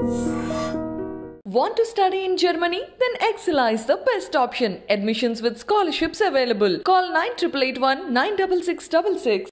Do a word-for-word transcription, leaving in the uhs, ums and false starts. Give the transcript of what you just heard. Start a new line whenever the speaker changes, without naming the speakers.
Want to study in Germany? Then Excella is the best option. Admissions with scholarships available. Call nine eight eight one nine six six six six.